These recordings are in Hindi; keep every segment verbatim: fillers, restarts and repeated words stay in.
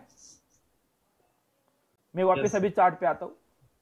मैं वापस अभी चार्ट पे आता हूं।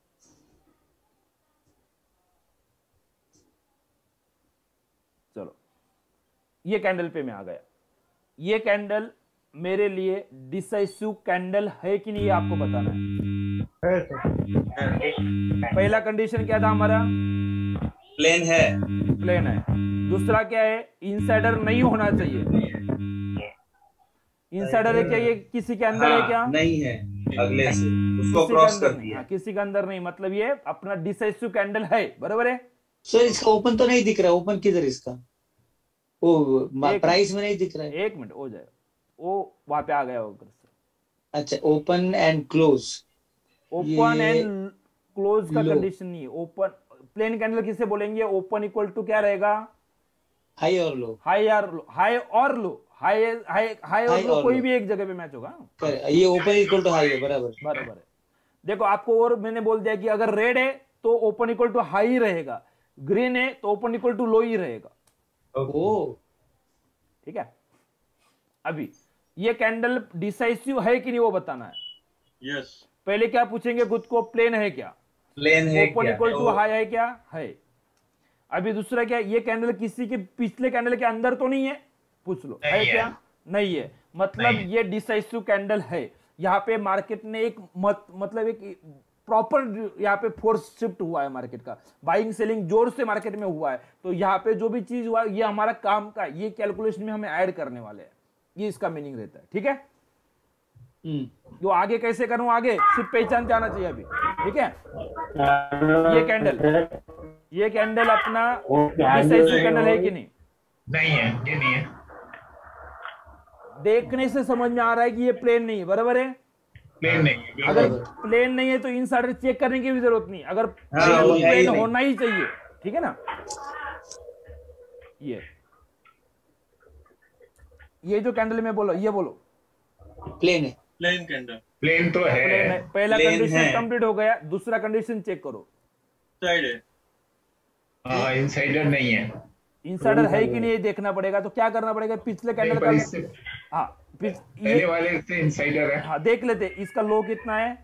चलो ये कैंडल पे मैं आ गया। ये कैंडल मेरे लिए डिसाइसिव कैंडल है कि नहीं, ये आपको बताना है। पहला कंडीशन क्या था हमारा? प्लेन है। प्लेन है। दूसरा क्या है? इनसाइडर नहीं होना चाहिए। इनसाइडर है क्या? ये किसी के अंदर हाँ, है क्या? नहीं है, अगले से उसको किसी के क्रॉस अंदर करती नहीं। है। हाँ, किसी के अंदर नहीं, मतलब ये अपना डिसाइसिव कैंडल है, बराबर है। सर इसका ओपन तो नहीं दिख रहा है, ओपन किधर इसका? वो एक प्राइस में नहीं दिख रहा है। एक मिनट हो जाएगा, वो वहां पे आ गया होगा। अच्छा, ओपन एंड क्लोज। ओपन ये एंड क्लोज का लो। कंडीशन नहीं है। ओपन प्लेन कैंडल किसे बोलेंगे? ओपन इक्वल टू क्या रहेगा? हाई और लो। हाई और लो, हाई और लो, हाई हाई हाई और हाई लो और कोई लो। भी एक जगह पे मैच होगा। कर- ये ओपन इक्वल टू हाई है, बराबर। बराबर है। देखो आपको और मैंने बोल दिया कि अगर रेड है तो ओपन इक्वल टू हाई रहेगा, ग्रीन है तो ओपन इक्वल टू लो ही रहेगा। ओ ठीक है। अभी ये कैंडल डिसाइसिव है कि नहीं वो बताना है। यस। पहले क्या पूछेंगे खुद को? प्लेन है क्या? प्लेन है ओपन क्या? इक्वल टू तो हाई है क्या? है। अभी दूसरा क्या? ये कैंडल किसी के पिछले कैंडल के अंदर तो नहीं है? पूछ लो, है क्या? नहीं है, मतलब ये डिसाइसिव कैंडल है। यहाँ पे मार्केट ने एक मत, मतलब एक प्रॉपर यहाँ पे फोर्स शिफ्ट हुआ है मार्केट का, बाइंग सेलिंग जोर से मार्केट में हुआ है। तो यहाँ पे जो भी चीज हुआ ये हमारा काम का, ये कैलकुलेशन में हमें ऐड करने वाले हैं, ये इसका मीनिंग रहता है। ठीक है। जो आगे कैसे करूं, आगे सिर्फ पहचान जाना चाहिए अभी। ठीक है। ये कैंडल ये कैंडल अपना डिसाइसिव कैंडल है कि नहीं? नहीं है, ये नहीं है। देखने से समझ में आ रहा है कि ये प्लेन नहीं है, बराबर है। प्लेन नहीं है। अगर प्लेन नहीं है तो इनसाइडर चेक करने की भी जरूरत नहीं, अगर हाँ, प्लेन, वो है ही प्लेन नहीं। होना ही चाहिए। ठीक है ना। ये ये जो कैंडल में बोलो, ये बोलो प्लेन है। Plane candle. प्लेन तो है। प्लेन है। पहला प्लेन कंडीशन है। कंप्लीट हो गया। दूसरा कंडीशन चेक करो। साइड है। हाँ, इनसाइडर नहीं है। इनसाइडर है कि नहीं ये देखना पड़ेगा। तो क्या करना पड़ेगा? पिछले कैंडल पर का, इससे हाँ पिछ- पहले ये वाले से इनसाइडर है। हाँ देख लेते। इसका लो कितना है?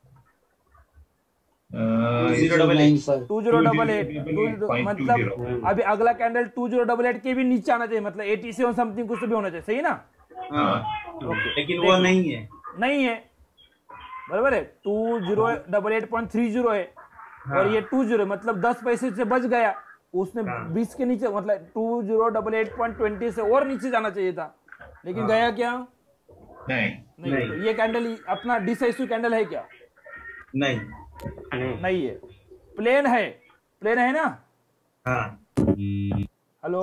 Zero double eight. Two zero double eight मतलब अभी अगला candle two zero double eight के भी नीचे आना चाहिए, मतलब एटी सेवन समथिंग कुछ तो भी होना चाहिए। सही ना? हाँ, ओके। लेकिन वो नहीं है। नहीं है, बराबर है। Two zero double eight point three zero है और ये टू जीरो, मतलब दस पैसे से बच गया। उसने बीस के नीचे, मतलब two zero double eight point twenty से और नीचे जाना चाहिए था, लेकिन गया क्या? नहीं। नहीं, नहीं। तो ये कैंडल अपना डिसाइसिव कैंडल है क्या? नहीं। नहीं है। प्लेन है। प्लेन है ना? हाँ। हेलो,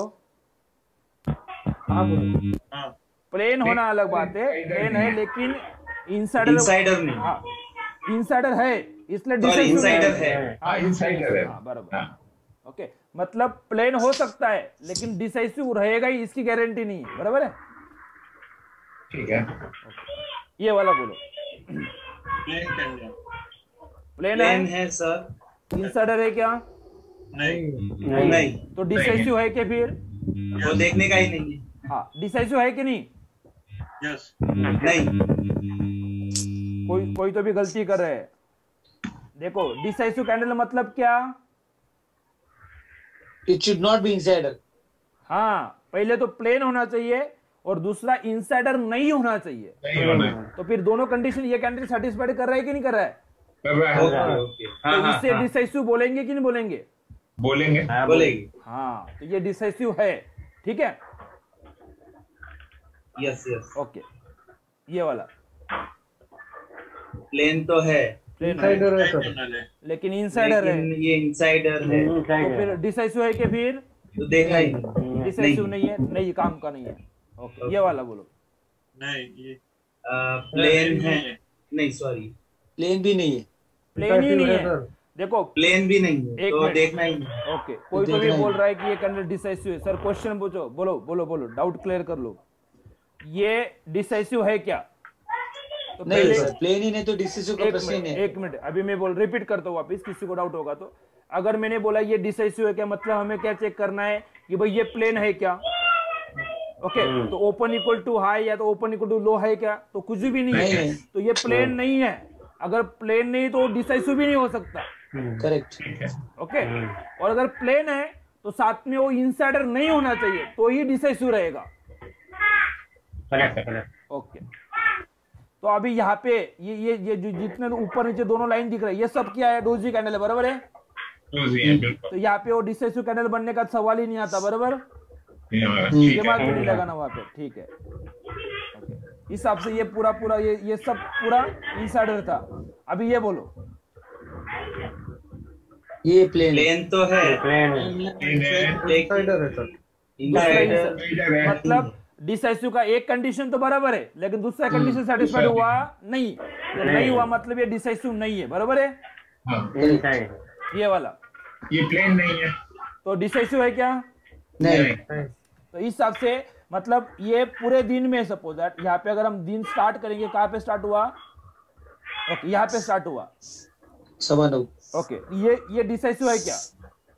हाँ। प्लेन होना अलग बात है। प्लेन है लेकिन इनसाइडर इनसाइडर नहीं। हाँ इनसाइडर है, इसलिए सॉरी, डिसाइसिव इनसाइडर नहीं है। हाँ, इनसाइडर है। हाँ बराबर। हाँ। ओके, मतलब प्लेन हो सकता है लेकिन डिसाइसिव रहेगा ही, इसकी गारंटी नहीं है, बराबर है। ठीक है। ये वाला बोलो। Plane candle. प्लेन प्लेन है, है सर। इनसाइडर है क्या? नहीं। नहीं। तो डिसाइसिव है क्या फिर? वो देखने का ही नहीं है। हाँ, डिसाइसिव है कि नहीं? यस। नहीं। कोई कोई तो भी गलती कर रहे हैं। देखो डिसाइसिव कैंडल मतलब क्या? It should not be insider. हाँ, पहले तो प्लेन होना चाहिए और दूसरा इनसाइडर नहीं होना चाहिए। नहीं होना है। तो फिर दोनों कंडीशन ये कैंडिडेट सेटिस्फाइड कर रहा है कि नहीं कर रहा है? कर रहा है। Okay, okay. हाँ, तो हाँ, इससे हाँ। डिसाइसिव बोलेंगे कि नहीं बोलेंगे? बोलेंगे। बोलेगी। हाँ, तो ये डिसाइसिव है। ठीक है। Yes, yes. ओके, ये वाला प्लेन तो है, प्लेन है लेकिन इनसाइडर है, लेकिन ये इनसाइडर है। तो फिर डिसाइसिव है कि फिर तो देखा ही नहीं। डिसाइसिव नहीं है, नहीं काम का नहीं है। ओके, ये वाला बोलो। नहीं, ये प्लेन है। नहीं, सॉरी, प्लेन भी नहीं है। प्लेन ही नहीं है। देखो प्लेन भी नहीं है, एक तो मिनट। देखना ही नहीं। ओके, कोई तो भी बोल रहा है कि ये कैंडल डिसाइसिव है। सर क्वेश्चन पूछो, बोलो बोलो बोलो, डाउट क्लियर कर लो। ये डिसाइसिव है क्या? तो नहीं पहले सर, प्लेन ही नहीं तो डिसाइसिव का एक प्रश्न ही मिनट नहीं है। एक मिनट अभी मैं बोल रिपीट करता हूँ वापिस, किसी को डाउट होगा तो। अगर मैंने बोला ये डिसाइसिव है क्या, मतलब हमें क्या चेक करना है कि भाई ये प्लेन है क्या? ओके तो ओपन इक्वल टू हाई या तो ओपन इक्वल टू लो है क्या? तो कुछ भी नहीं नहीं है, है। तो ये प्लेन नहीं है। अगर प्लेन नहीं तो डिसाइसिव भी नहीं हो सकता। करेक्ट। ओके और अगर प्लेन है तो साथ में वो इनसाइडर नहीं होना चाहिए तो ही डिसाइसिव रहेगा। ओके तो अभी यहाँ पे ये ये ये जो जितने ऊपर नीचे दोनों लाइन दिख रहे हैं ये सब क्या है? डोजी कैंडल है, बराबर है? तो यहाँ पे वो डिसाइसिव कैंडल बनने का सवाल ही नहीं आता, बराबर? दिमाग भी नहीं लगाना वहां पे, ठीक है। ओके इस हिसाब से ये पूरा पूरा ये ये सब पूरा इनसाइडर था। अभी ये बोलो ये प्लेन प्लेन तो है, प्लेन है, इनसाइडर है सर, इनसाइडर मतलब डिसाइसिव का एक कंडीशन तो बराबर है लेकिन दूसरा कंडीशन सेटिस्फाइड हुआ नहीं, तो नहीं हुआ मतलब ये डिसाइसिव नहीं है, बराबर है? इनसाइड ये वाला ये प्लेन नहीं है तो डिसाइसिव है क्या? नहीं। तो इस हिसाब से मतलब ये पूरे दिन में सपोज दैट यहाँ पे अगर हम दिन स्टार्ट करेंगे कहाँ पे स्टार्ट हुआ? ओके यहाँ पे स्टार्ट हुआ सवा नौ। ओके ये ये डिसाइसिव है क्या?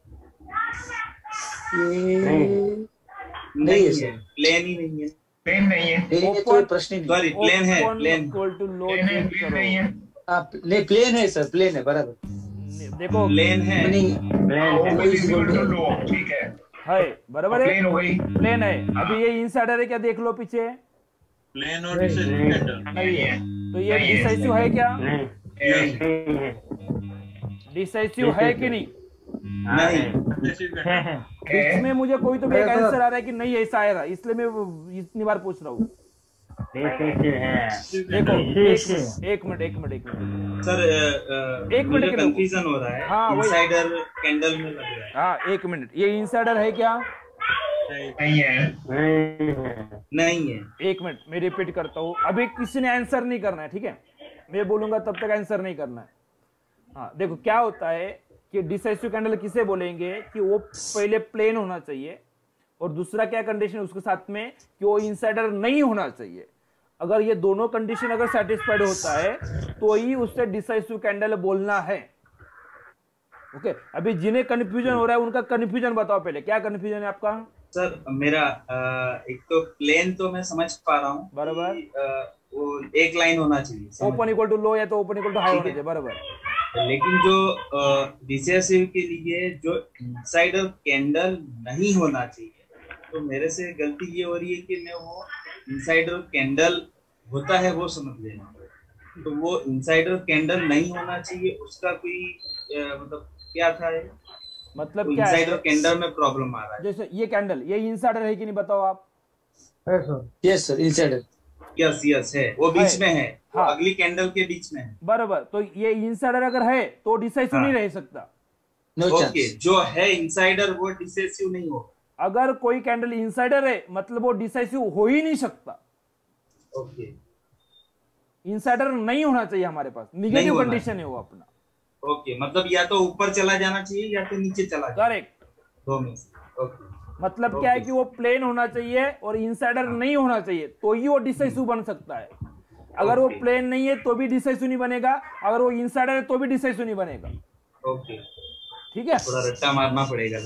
ये नहीं है, सर। प्लेन ही नहीं है, प्लेन नहीं है प्लेन है तो ये प्रश्न ही नहीं। सॉरी प्लेन है, plain equal to low plain है चेंज प्लेन नहीं है करो। हाँ, नहीं प्लेन है सर, प्लेन है बराबर। देखो प्लेन है, नहीं ओपन इक्वल टू लो, ठीक है है, बराबर है? प्लेन हो गई प्लेन है। अभी ये इनसाइडर है क्या? देख लो पीछे, प्लेन और डिसाइसिव कैंडल नहीं है। तो ये नहीं है। डिसाइसिव है क्या? नहीं डिसाइसिव है कि नहीं? नहीं डिसाइसिव कैंडल बीच में मुझे कोई तो भी एक आंसर आ रहा है कि नहीं ऐसा आया था, इसलिए मैं इतनी बार पूछ रहा हूँ। डिसाइसिव है, देखो एक एक मिनट एक मिनट एक मिनट सर, अ, एक मिनट मुझे के लिए। कंफ्यूजन हो रहा है, हाँ, वही। इनसाइडर कैंडल में लग रहा है। हाँ एक मिनट, ये इनसाइडर है क्या? नहीं है नहीं है, नहीं है, एक मिनट मैं रिपीट करता हूँ, अभी किसी ने आंसर नहीं करना है, ठीक है? मैं बोलूंगा तब तक आंसर नहीं करना है। हाँ देखो क्या होता है कि डिसाइसिव कैंडल किसे बोलेंगे कि वो पहले प्लेन होना चाहिए और दूसरा क्या कंडीशन उसके साथ में कि वो इनसाइडर नहीं होना चाहिए। अगर ये दोनों कंडीशन अगर सेटिस्फाइड होता है तो ही उससे डिसाइसिव कैंडल बोलना है। ओके अभी जिन्हें कंफ्यूजन हो रहा है उनका कंफ्यूजन बताओ पहले, क्या कंफ्यूजन है आपका? सर मेरा अ, एक तो प्लेन तो मैं समझ पा रहा हूँ, बराबर। कि, अ, वो एक लाइन होना चाहिए, समझ। ओपन इक्वल टू लो या तो ओपन इक्वल टू हाई होना चाहिए, बराबर। लेकिन जो डिसेसिव के लिए जो इनसाइडर कैंडल नहीं होना चाहिए, तो मेरे से गलती ये हो रही है कि मैं वो इनसाइडर कैंडल होता है वो समझ लेना, तो वो इनसाइडर कैंडल नहीं होना चाहिए, उसका कोई अ, मतलब क्या था ये? मतलब तो क्या इनसाइडर है? कैंडल में प्रॉब्लम आ रहा है। जैसे ये कैंडल ये इनसाइडर है कि नहीं बताओ आप? Yes sir, insider. Yes yes है, वो बीच है। में है, वो हाँ। अगली कैंडल के बीच में है। बराबर, तो ये इनसाइडर अगर है तो डिसाइसिव हाँ। नहीं रह सकता। No okay, chance. जो है इनसाइडर वो डिसेसिव नहीं होगा। अगर कोई कैंडल इनसाइडर है मतलब वो डिसाइसिव हो ही नहीं सकता। ओके इनसाइडर नहीं होना चाहिए हमारे पास, निगेटिव होना कंडीशन है वो अपना। ओके, मतलब या तो ऊपर चला जाना चाहिए या तो नीचे चला जाना, करेक्ट। दो में से। ओके, मतलब क्या है कि वो प्लेन होना चाहिए और इनसाइडर नहीं होना चाहिए तो ही वो डिसाइसिव बन सकता है। अगर वो Okay. प्लेन नहीं है तो भी डिसाइसिव नहीं बनेगा, अगर वो इनसाइडर है तो भी डिसाइसिव नहीं बनेगा। ओके, ठीक है, थोड़ा रट्टा मारना पड़ेगा।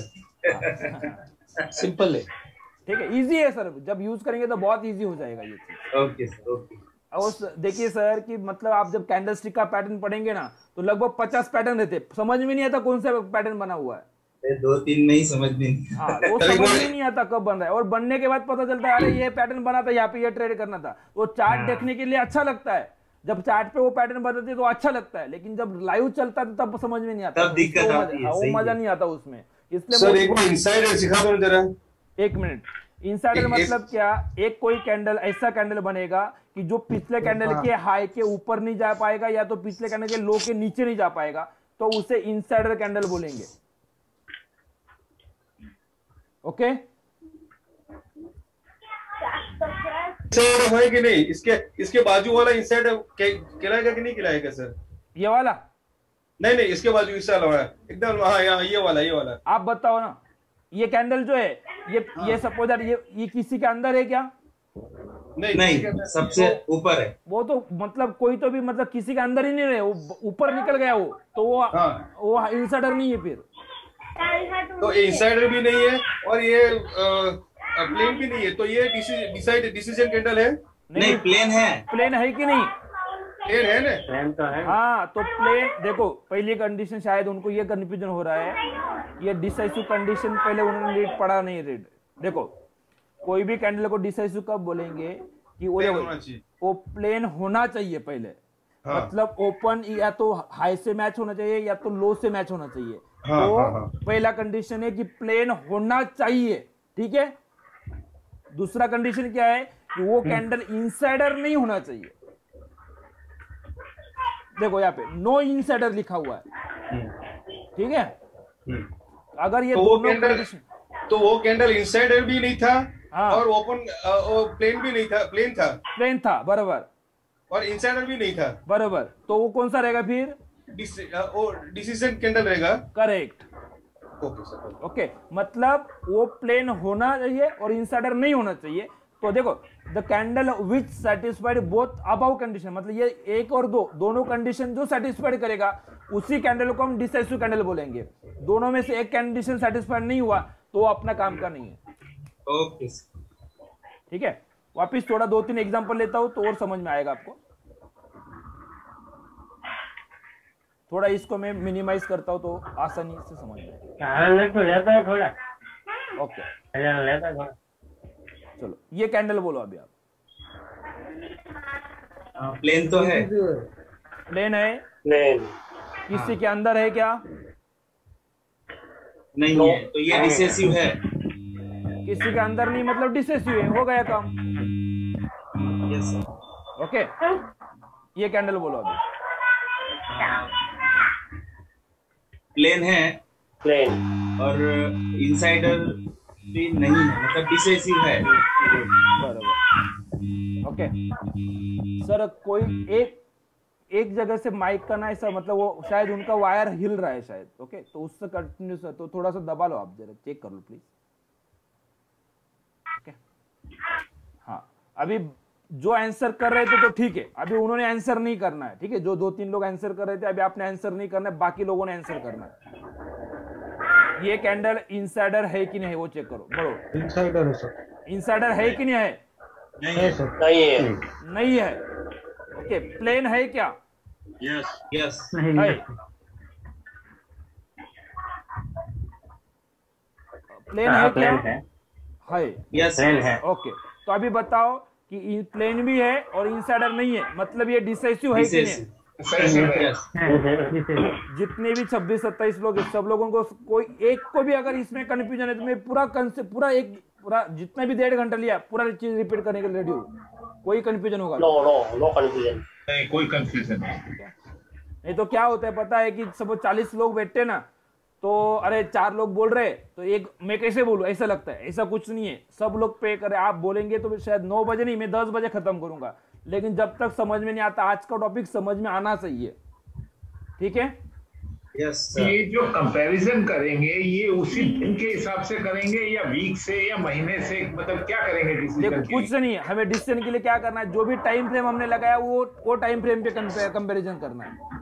सिंपल है। ठीक है, इजी है सर, जब यूज करेंगे तो बहुत इजी हो जाएगा ये चीज। Okay sir, okay. और स- देखिए सर कि मतलब आप जब कैंडल स्टिक का पैटर्न पढ़ेंगे ना तो लगभग पचास पैटर्न रहते, समझ में नहीं आता कौन सा पैटर्न बना हुआ है। ये दो तीन में ही समझ में नहीं। हाँ, वो समझ में नहीं आता कब बन रहा है, और बनने के बाद पता चलता है अरे ये पैटर्न बना था, यहाँ पे ये ट्रेड करना था। वो चार्ट देखने के लिए अच्छा लगता है, जब चार्ट पे वो पैटर्न बनाते हैं तो अच्छा लगता है, लेकिन जब लाइव चलता है तो तब समझ में नहीं आता, तब दिक्कत वो आती है, मजा- हाँ, वो सही मजा है। नहीं आता उसमें। इसलिए सर वो- एक बार इनसाइडर सिखा दो जरा। एक मिनट, इनसाइडर एक- मतलब क्या? एक कोई कैंडल ऐसा कैंडल बनेगा कि जो पिछले कैंडल के हाई के ऊपर नहीं जा पाएगा या तो पिछले कैंडल के लो के नीचे नहीं जा पाएगा, तो उसे इनसाइडर कैंडल बोलेंगे। ओके, इनसाइडर है कि नहीं? इसके इसके बाजू वाला इनसाइडर कहलाएगा कि नहीं कहलाएगा सर? ये वाला नहीं नहीं, इसके बाजू इससे वाला है एकदम। हाँ यहाँ ये वाला, ये वाला। आप बताओ ना, ये कैंडल जो है ये ये सपोज ये ये किसी के अंदर है क्या? नहीं नहीं, सबसे ऊपर है। वो तो मतलब कोई तो भी मतलब किसी के अंदर ही नहीं रहे, वो ऊपर निकल गया वो, तो वो हाँ। वो इनसाइडर नहीं है फिर। तो इनसाइडर भी नहीं है और ये आ, प्लेन भी नहीं है, तो ये डिसाइड डिसीजन कैंडल है। नहीं, प्लेन है। प्लेन है कि नहीं? प्लेन है ना? प्लेन तो है। हाँ, तो प्लेन देखो, पहली कंडीशन शायद उनको ये कंफ्यूजन हो रहा है, ये डिसाइसिव कंडीशन पहले उन्होंने रीड पढ़ा नहीं। रीड देखो, कोई भी कैंडल को डिसाइसिव कब बोलेंगे कि वो वो प्लेन होना चाहिए पहले। हाँ। मतलब ओपन या तो हाई से मैच होना चाहिए या तो लो से मैच होना चाहिए। हाँ, तो हाँ, हाँ। पहला कंडीशन है कि प्लेन होना चाहिए, ठीक है। दूसरा कंडीशन क्या है कि वो कैंडल इनसाइडर नहीं होना चाहिए। देखो यहाँ पे नो इनसाइडर लिखा हुआ है, ठीक है। अगर ये तो दोनों कंडीशन, तो वो कैंडल इनसाइडर भी नहीं था। हाँ। और ओपन प्लेन भी नहीं था। प्लेन था प्लेन था बराबर, और इनसाइडर भी नहीं था बराबर। तो वो कौन सा रहेगा फिर? डिसीजन कैंडल रहेगा। करेक्ट। Okay sir. ओके, मतलब वो प्लेन होना चाहिए और इनसाइडर नहीं होना चाहिए। तो देखो, the candle which satisfied both above condition, मतलब ये एक और दो दोनों कंडीशन जो सेटिस्फाइड करेगा उसी कैंडल को हम डिसाइसिव कैंडल बोलेंगे। दोनों में से एक कंडीशन सेटिस्फाइड नहीं हुआ तो वो अपना काम का नहीं है। ओके, ठीक है। वापिस थोड़ा दो तीन एग्जांपल लेता हूं तो और समझ में आएगा आपको। थोड़ा इसको मैं मिनिमाइज करता हूं तो आसानी से समझ में आएगा। तो लेता है थोड़ा। ओके, लेता है थोड़ा। चलो ये कैंडल बोलो अभी आप। प्लेन तो है। प्लेन है। प्लेन किसी के अंदर है क्या? नहीं है, तो ये रिसेसिव है। किसी के अंदर नहीं मतलब डिसेसिव है, हो गया काम। Yes sir. ओके, ये कैंडल बोलो अभी। प्लेन है प्लेन और इनसाइडर भी नहीं है, मतलब डिसेसिव है। बराबर। ओके सर, कोई एक एक जगह से माइक का ना ऐसा, मतलब वो शायद उनका वायर हिल रहा है शायद। ओके, तो उससे कंटिन्यूस है, तो थोड़ा सा दबा लो आप, जरा चेक कर लो प्लीज। ओके, हाँ, अभी जो आंसर कर रहे थे तो ठीक है, अभी उन्होंने आंसर नहीं करना है, ठीक है। जो दो तीन लोग आंसर कर रहे थे, अभी आपने आंसर नहीं करना है, बाकी लोगों ने आंसर करना है। ये कैंडल इनसाइडर है कि नहीं है वो चेक करो। बड़ो इनसाइडर है सर। इनसाइडर है कि नहीं है? नहीं है सर। नहीं है। नहीं है। ओके, प्लेन है क्या? यस यस है। प्लेन है क्या? है। यस है। ओके, तो अभी बताओ कि प्लेन भी है और इनसाइडर नहीं है, मतलब ये डिसाइसिव है कि नहीं? जितने भी छब्बीस सत्ताईस लोग, सब लोगों को कोई एक को भी अगर इसमें कंफ्यूजन है तो मैं पूरा कंसेप्ट पूरा एक पूरा जितना भी डेढ़ घंटा लिया पूरा चीज रिपीट करने के लिए रेडी हूँ। कोई कंफ्यूजन होगा? No no no confusion. नहीं, कोई कंफ्यूजन नहीं। नहीं तो क्या होता है पता है कि सब चालीस लोग बैठे ना, तो अरे चार लोग बोल रहे तो एक मैं कैसे बोलूं, ऐसा लगता है। ऐसा कुछ नहीं है, सब लोग पे करे। आप बोलेंगे तो शायद नौ बजे नहीं, मैं दस बजे खत्म करूंगा, लेकिन जब तक समझ में नहीं आता, आज का टॉपिक समझ में आना चाहिए, ठीक है। यस ये जो कंपैरिजन करेंगे ये उसी दिन के हिसाब से करेंगे या वीक से या महीने से, मतलब क्या करेंगे देखो डिसीजन कुछ नहीं है, हमें डिसीजन के लिए क्या करना है, जो भी टाइम फ्रेम हमने लगाया वो वो टाइम फ्रेम पे कंपैरिजन करना है।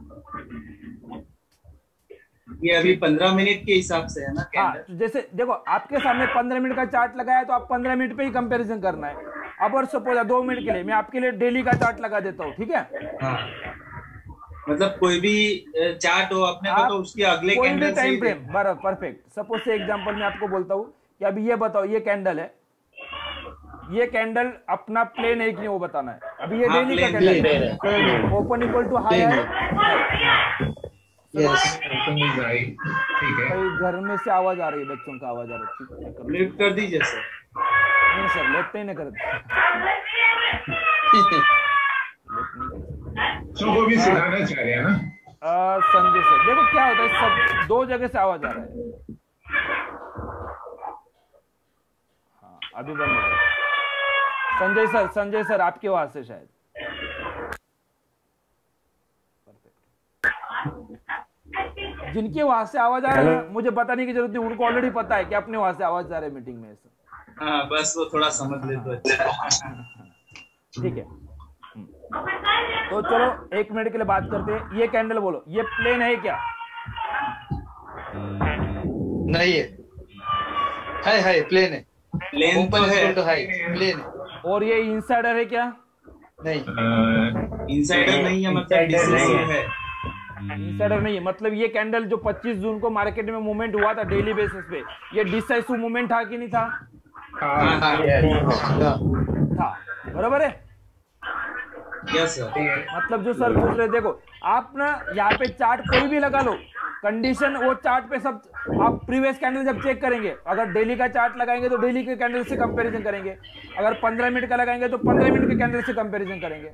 ये अभी पंद्रह मिनट के हिसाब से है ना? हाँ, तो जैसे देखो आपके सामने पंद्रह मिनट का चार्ट लगाया तो आप पंद्रह मिनट पे ही कंपैरिजन करना है। अब और सपोज दो मिनट के लिए मैं आपके लिए डेली का चार्ट लगा देता हूँ, ठीक है। हाँ, मतलब कोई भी चार्ट हो अपने को, तो उसके अगले कोई कैंडल भी टाइम फ्रेम बराबर परफेक्ट। सपोज से एग्जांपल मैं आपको बोलता हूँ कि अभी ये बताओ, ये कैंडल है, ये कैंडल अपना प्लेन है कि नहीं वो बताना है। अभी ये हाँ, डेली का प्लेन कैंडल है, ओपन इक्वल टू हाई है। यस, ठीक है। कहीं घर में से आवाज आ रही है, बच्चों का आवाज आ रही है। म्यूट कर दीजिए सर। नहीं सर, लेते ही नहीं करते। सबको भी सिखाना चाह रहे हैं ना। संजय सर, देखो क्या होता है, सब दो जगह से आवाज आ रहा है। हाँ, अभी बंद हो गया। संजय सर, संजय सर आपके वहां से शायद। जिनके वहां से आवाज आ रहा है मुझे बताने की जरूरत नहीं, उनको ऑलरेडी पता है कि अपने वहां से आवाज आ रहा है मीटिंग में। ऐसा हाँ, बस वो थोड़ा समझ ले तो अच्छा। ठीक है। तो चलो एक मिनट के लिए बात करते हैं। ये कैंडल बोलो, ये प्लेन है क्या? नहीं है। है है प्लेन है। प्लेन तो ओपन है, टू हाई प्लेन और ये इनसाइडर है क्या? नहीं, इनसाइडर नहीं है, मतलब Insider नहीं डिसेसिव है। है। इनसाइडर नहीं है, मतलब ये कैंडल जो पच्चीस जून को मार्केट में मूवमेंट हुआ था डेली बेसिस पे, ये डिसाइसिव मूवमेंट था कि नहीं था? हाँ, था, बराबर है। Yes sir. मतलब जो सर पूछ रहे, देखो आप ना यहाँ पे चार्ट कोई भी लगा लो, कंडीशन वो चार्ट पे सब आप प्रीवियस कैंडल जब चेक करेंगे, अगर डेली का चार्ट लगाएंगे तो डेली के कैंडल से कंपैरिजन करेंगे, अगर पंद्रह मिनट का लगाएंगे तो पंद्रह मिनट के कैंडल से कंपैरिजन करेंगे।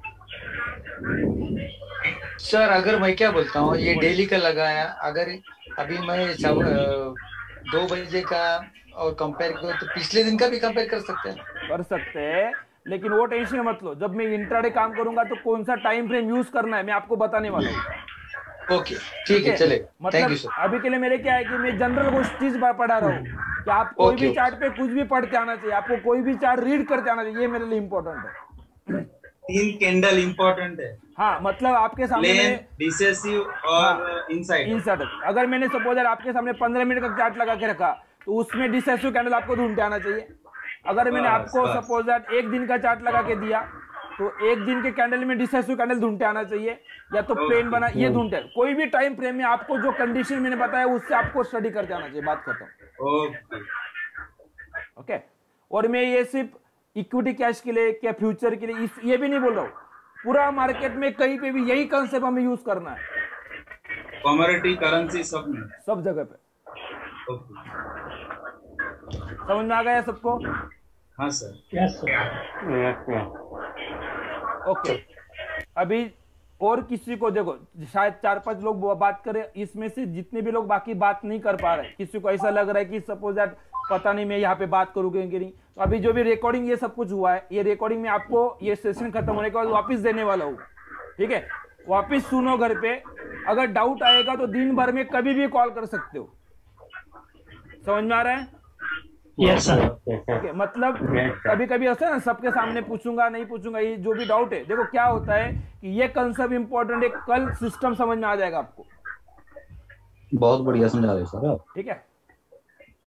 सर अगर मैं क्या बोलता हूँ, ये डेली का लगाया, अगर अभी मैं सब अ, दो बजे का और कंपेयर करूँ तो पिछले दिन का भी कंपेयर कर सकते हैं। कर सकते हैं, लेकिन वो टेंशन मत लो, जब मैं इंट्राडे काम करूंगा तो कौन सा टाइम फ्रेम यूज करना है मैं आपको बताने वाला हूँ। ओके ठीक है, चले, थैंक मतलब यू सर। अभी के लिए मेरे क्या है कि मैं जनरल कुछ चीज पढ़ा रहा हूँ कि आप कोई Okay, भी okay. चार्ट पे कुछ भी पढ़ते आना चाहिए, आपको कोई भी चार्ट रीड करते आना चाहिए, ये मेरे लिए इंपॉर्टेंट है। तीन कैंडल इंपॉर्टेंट है, हाँ, मतलब आपके सामने प्लेन, मैंने डिसेसिव और इनसाइड। इनसाइडर, अगर मैंने सपोज आपके सामने पंद्रह मिनट का चार्ट लगा के रखा तो उसमें डिसेसिव कैंडल आपको ढूंढते आना चाहिए। अगर मैंने बस, आपको बस। सपोज एक दिन का चार्ट लगा के दिया तो एक दिन के कैंडल में डिसेसिव कैंडल ढूंढते आना चाहिए, या तो प्लेन बना, ये ढूंढते, कोई भी टाइम फ्रेम में आपको जो कंडीशन मैंने बताया उससे आपको स्टडी करते आना चाहिए, बात खत्म। ओके ओके, और मैं ये सिर्फ इक्विटी कैश के लिए क्या फ्यूचर के लिए इस ये भी नहीं बोल रहा हूँ, पूरा मार्केट में कहीं पे भी यही कंसेप्ट हमें यूज करना है, कमोडिटी करेंसी सब में। सब जगह पे। ओके, समझ में आ गया सबको? हाँ सर। Yes, sir. ओके, अभी और किसी को देखो, शायद चार पांच लोग बात करें, इसमें से जितने भी लोग बाकी बात नहीं कर पा रहे, किसी को ऐसा लग रहा है कि सपोज दैट पता नहीं मैं यहाँ पे बात करूँगी कि नहीं, तो अभी जो भी रिकॉर्डिंग ये सब कुछ हुआ है, ये रिकॉर्डिंग में आपको ये सेशन खत्म होने के बाद वापस देने वाला हूँ, ठीक है? वापस सुनो घर पे, अगर डाउट आएगा तो दिन भर में कभी भी कॉल कर सकते हो। समझ में आ रहा है? Yes, sir. ओके, मतलब कभी कभी ऐसा ना सबके सामने पूछूंगा नहीं पूछूंगा, ये जो भी डाउट है, देखो क्या होता है कि ये कंसेप्ट इंपॉर्टेंट है, कल सिस्टम समझ में आ जाएगा आपको। बहुत बढ़िया समझा रहे हो सर आप। ठीक है।